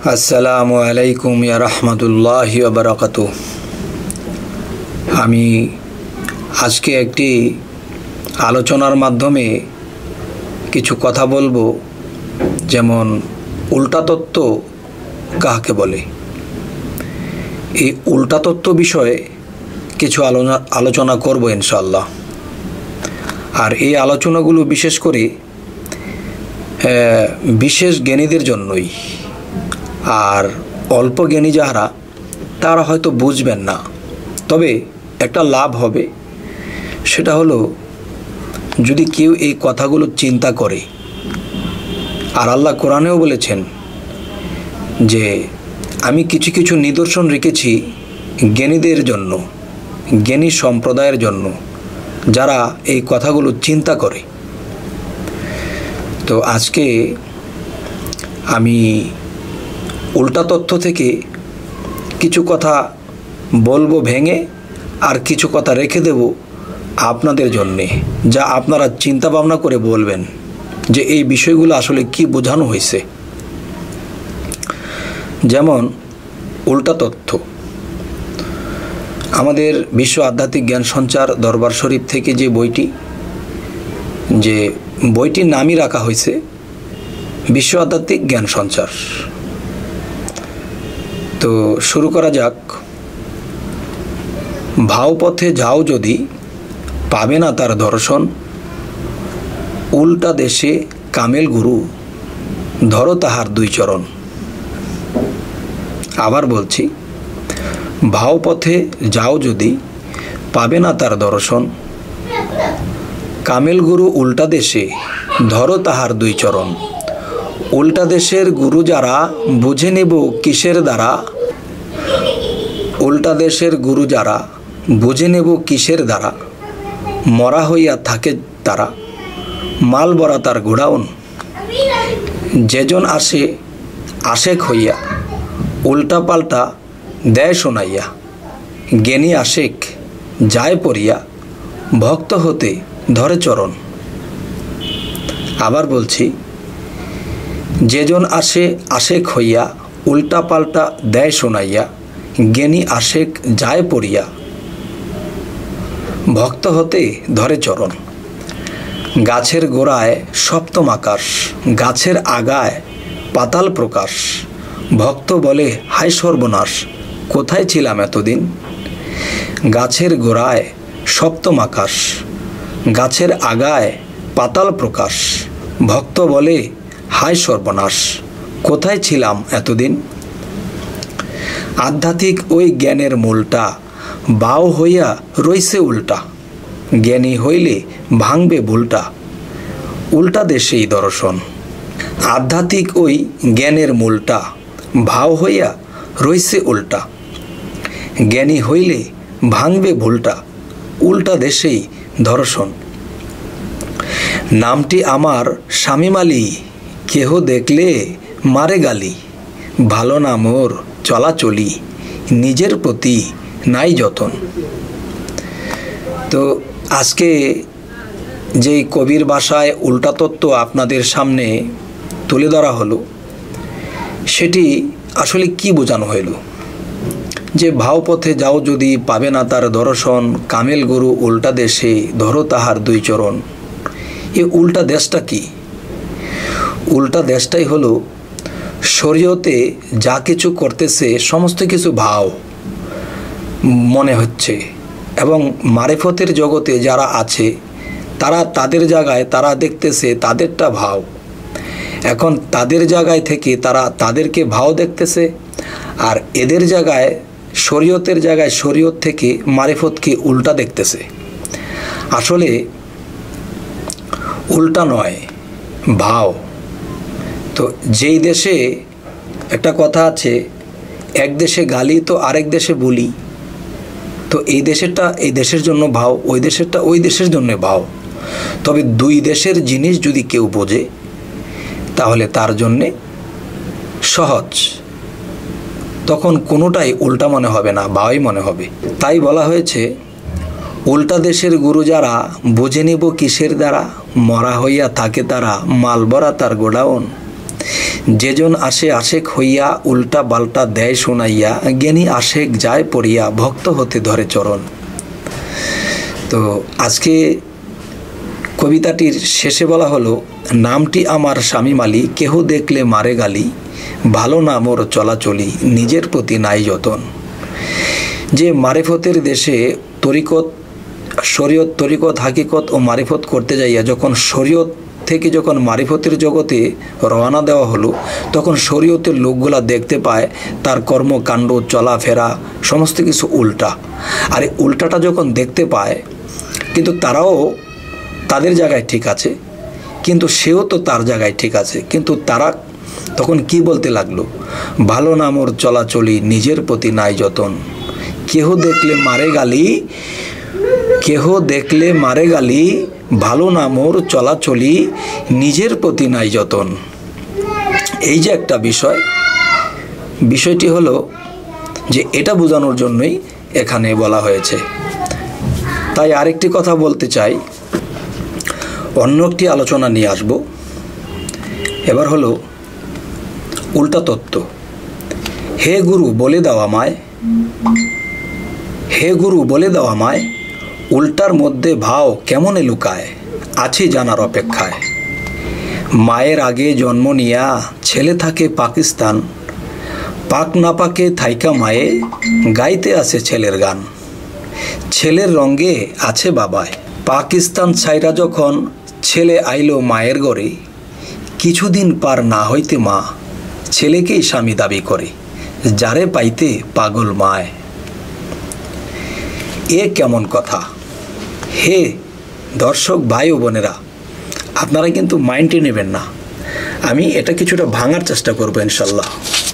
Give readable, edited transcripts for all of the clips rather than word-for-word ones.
আসসালামু আলাইকুম ইয়া রাহমাতুল্লাহি ওয়া বারাকাতুহু। আমি আজকে একটি আলোচনার মাধ্যমে কিছু কথা বলবো, যেমন উল্টা তত্ত্ব কাকে বলে। এই উল্টা তত্ত্ব বিষয়ে কিছু আলোচনা করব ইনশাআল্লাহ। আর এই আলোচনাগুলো বিশেষ করে বিশেষ জ্ঞানীদের জন্যই, আর অল্প জ্ঞানী যারা তারা হয়তো বুঝবেন না, তবে একটা লাভ হবে। সেটা হলো যদি কেউ এই কথাগুলো চিন্তা করে। আর আল্লাহ কোরআনেও বলেছেন যে আমি কিছু কিছু নিদর্শন রেখেছি জ্ঞানীদের জন্য, জ্ঞানী সম্প্রদায়ের জন্য, যারা এই কথাগুলো চিন্তা করে। তো আজকে আমি উল্টা তথ্য থেকে কিছু কথা বলবো ভেঙে, আর কিছু কথা রেখে দেব আপনাদের জন্যে, যা আপনারা চিন্তা ভাবনা করে বলবেন যে এই বিষয়গুলো আসলে কি বোঝানো হয়েছে। যেমন উল্টা তথ্য, আমাদের বিশ্ব আধ্যাত্মিক জ্ঞান সঞ্চার দরবার শরীফ থেকে যে বইটির নামই রাখা হয়েছে বিশ্ব আধ্যাত্মিক জ্ঞান সঞ্চার। তো শুরু করা যাক। ভাওপথে যাও যদি, পাবে না তার দর্শন, উল্টা দেশে কামেল গুরু, ধরো তাহার দুই চরণ। আবার বলছি, ভাওপথে যাও যদি, পাবে না তার দর্শন, কামেল গুরু উল্টা দেশে, ধরো তাহার দুই চরণ। উল্টা দেশের গুরু যারা, বুঝে নেব কিসের দ্বারা। উল্টা দেশের গুরু যারা, বুঝে নেব কিসের দ্বারা। মরা হইয়া থাকে তারা, মাল বরা তার গোডাউন। যেজন আসে আশেক হইয়া, উল্টা পাল্টা দেয় শোনাইয়া। জ্ঞানী আশেক যায় পড়িয়া, ভক্ত হতে ধরে চরণ। আবার বলছি, যেজন আসে আশেক হইয়া, উল্টা পাল্টা দেয় শোনাইয়া। জ্ঞানী আশেক যায় পড়িয়া, ভক্ত হতে ধরে চরণ। গাছের গোড়ায় সপ্তম আকাশ, গাছের আগায় পাতাল প্রকাশ। ভক্ত বলে হায় সর্বনাশ, কোথায় ছিলাম এতদিন। গাছের গোড়ায় সপ্তম আকাশ, গাছের আগায় পাতাল প্রকাশ। ভক্ত বলে হায় সর্বনাশ, কোথায় ছিলাম এতদিন। আধ্যাত্মিক ওই জ্ঞানের মূলটা, বাও হইয়া রইছে উল্টা। জ্ঞানী হইলে ভাঙবে ভুলটা, উল্টা দেশেই দর্শন। আধ্যাত্মিক ওই জ্ঞানের মূলটা, ভাও হইয়া রইছে উল্টা। জ্ঞানী হইলে ভাঙবে ভুলটা, উল্টা দেশেই দর্শন। নামটি আমার শামীম আলী, কেহ দেখলে মারে গালি। ভালো না মোর চলাচলি, নিজের প্রতি নাই যতন। তো আজকে যেই কবির ভাষায় উল্টা তত্ত্ব আপনাদের সামনে তুলে ধরা হলো, সেটি আসলে কি বোঝানো হইল। যে ভাওপথে যাও যদি, পাবে না তার দর্শন, কামেল গুরু উল্টা দেশে, ধরো তাহার দুই চরণ। এ উল্টা দেশটা কি? উল্টা দেশটাই হলো শরীয়তে যা কিছু করতেছে সমস্ত কিছু ভাও মনে হচ্ছে, এবং মারিফতের জগতে যারা আছে তারা তাদের জায়গায় তারা দেখতেছে তাদেরটা ভাও। এখন তাদের জায়গায় থেকে তারা তাদেরকে ভাও দেখতেছে, আর এদের জায়গায় শরীয়তের জায়গায় শরীয়ত থেকে মারিফতকে উল্টা দেখতেছে। আসলে উল্টা নয়, ভাও। তো যেই দেশে একটা কথা আছে, এক দেশে গালি তো আরেক দেশে বলি। তো এই দেশেরটা এই দেশের জন্য ভাও, ওই দেশেরটা ওই দেশের জন্য ভাও। তবে দুই দেশের জিনিস যদি কেউ বোঝে, তাহলে তার জন্যে সহজ, তখন কোনোটাই উল্টা মনে হবে না, ভাওই মনে হবে। তাই বলা হয়েছে, উল্টা দেশের গুরু যারা, বুঝে নিব কিসের দ্বারা। মরা হইয়া থাকে তারা, মাল ভরা তার গোডাউন। যেজন আসে আশেক হইয়া উল্টা বাল্টা দেয় শোনাইয়া, জ্ঞানী আশেক যায় পড়িয়া ভক্ত হতে ধরে চরণ। তো আজকে কবিতাটির শেষে বলা হলো, নামটি আমার স্বামী মালি, কেহ দেখলে মারে গালি, ভালো না মোর চলাচলি, নিজের প্রতি নাই যতন। যে মারিফতের দেশে তরিকত, শরীয়ত, তরিকত, হাকিকত ও মারিফত করতে যাইয়া যখন শরীয়ত থেকে যখন মারিফতের জগতে রওনা দেওয়া হলো, তখন শরীয়তের লোকগুলা দেখতে পায় তার কর্মকাণ্ড, চলাফেরা সমস্ত কিছু উল্টা। আর এই উল্টাটা যখন দেখতে পায়, কিন্তু তারাও তাদের জায়গায় ঠিক আছে, কিন্তু সেও তো তার জায়গায় ঠিক আছে, কিন্তু তারা তখন কি বলতে লাগলো, ভালো না মোর চলাচলি, নিজের প্রতি নাই যতন। কেহ দেখলে মারে গালি, কেহ দেখলে মারে গালি, ভালো না মোর চলাচলি, নিজের প্রতি নাই যতন। এই যে একটা বিষয়টি হলো যে এটা বোঝানোর জন্যই এখানে বলা হয়েছে। তাই আরেকটি কথা বলতে চাই, অন্য একটি আলোচনা নিয়ে আসব। এবার হলো উল্টা তত্ত্ব। হে গুরু বলে দাও আমায়, হে গুরু বলে দাও আমায়, উল্টার মধ্যে ভাও কেমনে লুকায়, আছি জানার অপেক্ষায়। মায়ের আগে জন্ম নিয়া ছেলে থাকে পাকিস্তান, পাক না পাকে থাইকা মায়ে গাইতে আছে ছেলের গান। ছেলের রঙ্গে আছে বাবায়, পাকিস্তান ছাইরা যখন ছেলে আইলো মায়ের ঘরে, কিছুদিন পার না হইতে মা ছেলেকেই স্বামী দাবি করে, যারে পাইতে পাগল মায়। এ কেমন কথা? হে দর্শক ভাই ও বোনেরা, আপনারা কিন্তু মাইন্ডে নেবেন না, আমি এটা কিছুটা ভাঙার চেষ্টা করবো ইনশাল্লাহ।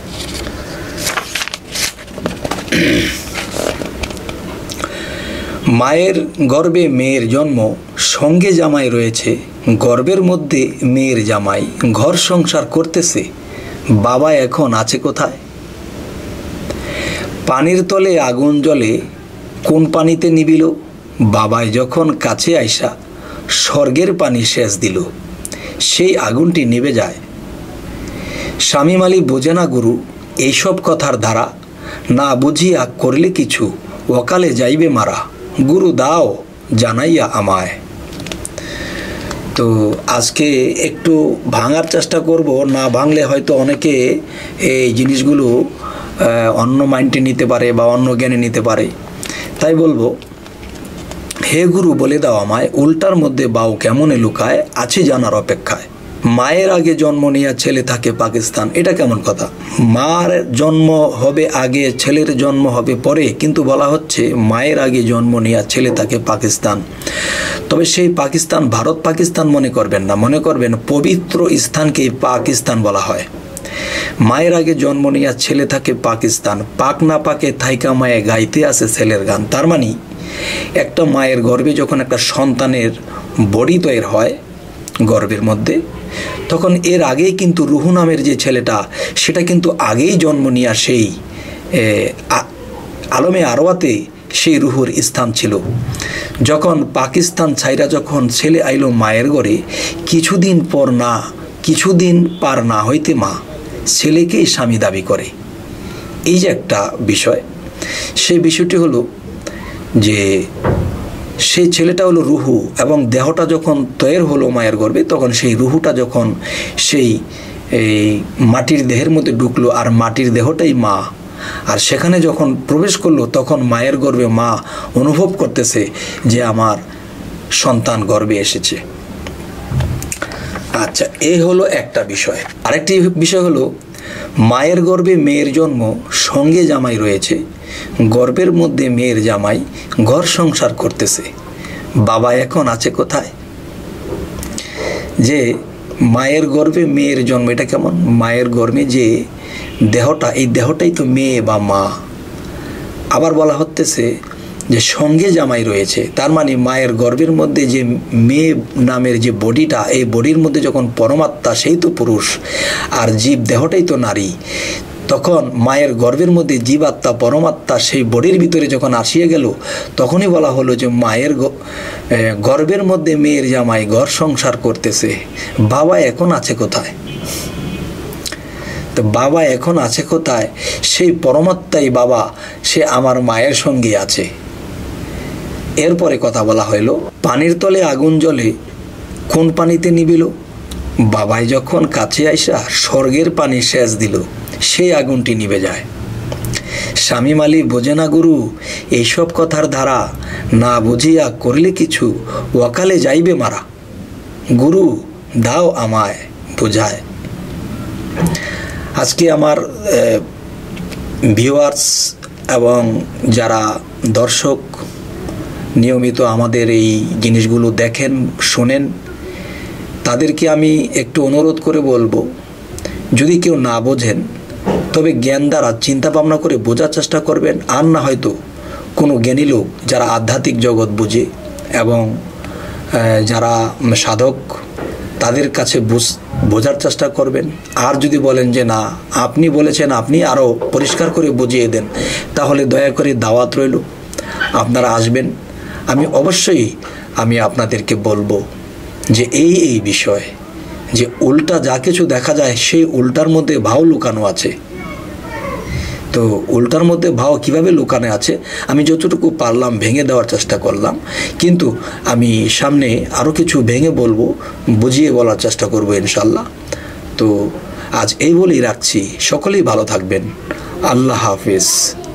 মায়ের গর্ভে মেয়ের জন্ম, সঙ্গে জামাই রয়েছে, গর্ভের মধ্যে মেয়ের জামাই ঘর সংসার করতেছে, বাবা এখন আছে কোথায়? পানির তলে আগুন জ্বলে, কোন পানিতে নিবিল, বাবায় যখন কাছে আইসা স্বর্গের পানি সেচ দিল, সেই আগুনটি নিভে যায়। স্বামী মালি বোঝে না গুরু এইসব কথার ধারা, না বুঝিয়া করলে কিছু অকালে যাইবে মারা, গুরু দাও জানাইয়া আমায়। তো আজকে একটু ভাঙার চেষ্টা করব, না ভাঙলে হয়তো অনেকে এই জিনিসগুলো অন্য মাইন্ডে নিতে পারে বা অন্য জ্ঞানে নিতে পারে। তাই বলবো, হে গুরু বলে দাও আমায়, উল্টার মধ্যে বাউ কেমনে লুকায়, আছি জানার অপেক্ষায়। মায়ের আগে জন্ম নিয়ে ছেলে থাকে পাকিস্তান, এটা কেমন কথা? মার জন্ম হবে আগে, ছেলের জন্ম হবে পরে, কিন্তু বলা হচ্ছে মায়ের আগে জন্ম নিয়ে ছেলে থাকে পাকিস্তান। তবে সেই পাকিস্তান ভারত পাকিস্তান মনে করবেন না, মনে করবেন পবিত্র স্থানকে পাকিস্তান বলা হয়। মায়ের আগে জন্ম নিয়ে ছেলে থাকে পাকিস্তান, পাক না পাকে থাইকা মায়ে গাইতে আছে ছেলের গান। তার মানে একটা মায়ের গর্ভে যখন একটা সন্তানের বডি তৈরি হয় গর্ভের মধ্যে, তখন এর আগেই কিন্তু রুহু নামের যে ছেলেটা, সেটা কিন্তু আগেই জন্ম নিয়ে সেই আলমে আরওয়াতে সেই রুহুর স্থান ছিল। যখন পাকিস্তান ছাইরা যখন ছেলে আইলো মায়ের ঘরে, কিছুদিন পার না হইতে মা ছেলেকেই স্বামী দাবি করে। এই যে একটা বিষয়, সেই বিষয়টি হলো যে সেই ছেলেটা হলো রুহু, এবং দেহটা যখন তৈরি হলো মায়ের গর্ভে, তখন সেই রুহুটা যখন সেই মাটির দেহের মধ্যে ঢুকলো, আর মাটির দেহটাই মা, আর সেখানে যখন প্রবেশ করলো, তখন মায়ের গর্ভে মা অনুভব করতেছে যে আমার সন্তান গর্ভে এসেছে। আচ্ছা, এই হলো একটা বিষয়। আরেকটি বিষয় হলো, মায়ের গর্ভে মেয়ের জন্ম, সঙ্গে জামাই রয়েছে, গর্ভের মধ্যে মেয়ের জামাই ঘর সংসার করতেছে, বাবা এখন আছে কোথায়? যে মায়ের গর্ভে মেয়ের জন্ম, এটা কেমন? মায়ের গর্ভে যে দেহটা, এই দেহটাই তো মেয়ে বা মা। আবার বলা হতেছে যে সঙ্গে জামাই রয়েছে, তার মানে মায়ের গর্ভের মধ্যে যে মেয়ে নামের যে বডিটা, এই বডির মধ্যে যখন পরমাত্মা, সেই তো পুরুষ, আর জীব দেহটাই তো নারী। তখন মায়ের গর্ভের মধ্যে জীবাত্মা পরমাত্মা সেই বডির ভিতরে যখন আসিয়ে গেল, তখনই বলা হলো যে মায়ের গর্ভের মধ্যে মেয়ের জামাই ঘর সংসার করতেছে, বাবা এখন আছে কোথায়? তো বাবা এখন আছে কোথায়? সেই পরমাত্মাই বাবা, সে আমার মায়ের সঙ্গে আছে। এরপরে কথা বলা হইল, পানির তলে আগুন জ্বলে কোন পানিতে নিবিল? বাবাই যখন কাছে আইসা স্বর্গের পানি সেচ দিল, সেই আগুনটি নিভে যায়। স্বামী মালি বোঝে না গুরু, এইসব কথার ধারা, না বুঝিয়া করলে কিছু ওয়াকালে যাইবে মারা। গুরু দাও আমায় বুঝায়। আজকে আমার ভিউয়ার্স এবং যারা দর্শক নিয়মিত আমাদের এই জিনিসগুলো দেখেন, শোনেন, তাদেরকে আমি একটু অনুরোধ করে বলবো, যদি কেউ না বোঝেন তবে জ্ঞান দ্বারা চিন্তা ভাবনা করে বোঝার চেষ্টা করবেন। আর না হয়তো কোনো জ্ঞানী লোক যারা আধ্যাত্মিক জগৎ বুঝে এবং যারা সাধক, তাদের কাছে বোঝার চেষ্টা করবেন। আর যদি বলেন যে না, আপনি বলেছেন, আপনি আরও পরিষ্কার করে বুঝিয়ে দেন, তাহলে দয়া করে দাওয়াত রইল, আপনারা আসবেন। আমি অবশ্যই আপনাদেরকে বলবো যে এই বিষয়, যে উল্টা যা কিছু দেখা যায় সেই উল্টার মধ্যে ভাও লুকানো আছে। তো উল্টার মধ্যে ভাও কিভাবে লুকানো আছে আমি যতটুকু পারলাম ভেঙে দেওয়ার চেষ্টা করলাম, কিন্তু আমি সামনে আরও কিছু ভেঙে বলবো, বুঝিয়ে বলার চেষ্টা করব ইনশাল্লাহ। তো আজ এই বলেই রাখছি, সকলেই ভালো থাকবেন। আল্লাহ হাফিজ।